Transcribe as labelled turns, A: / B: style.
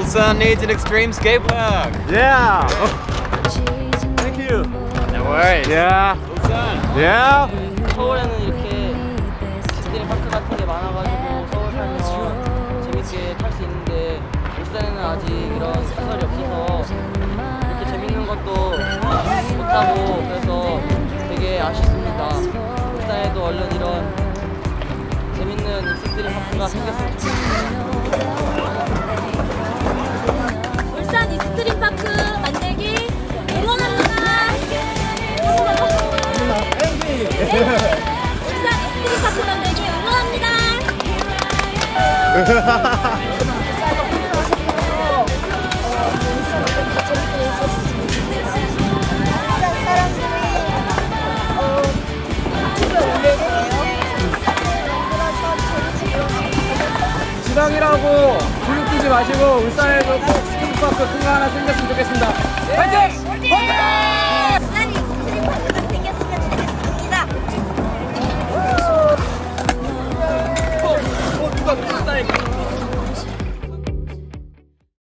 A: Ulsan needs an extreme skate park.
B: Yeah. Thank you.
A: No worries.
B: Yeah.
A: Ulsan.
B: Yeah.
C: 서울에는 이렇게 스트림 파크 같은 게 많아가지고 서울 살면 재밌게 탈 수 있는데 울산에는 아직 이런 시설이 없어서 이렇게 재밌는 것도 못하고 그래서 되게 아쉽습니다. 울산에도 얼른 이런 재밌는 익스트림 파크가 생겼으면 좋겠습니다.
D: 울산 익스트림 파크 만들기 응원합니다. 울산 익스트림 파크 만들기 응원합니다.
B: 지방이라고 근육 뛰지 마시고 울산에도 꼭 스케이트파크 큰 거 하나 생겼으면 좋겠습니다. 화이팅! 화이팅!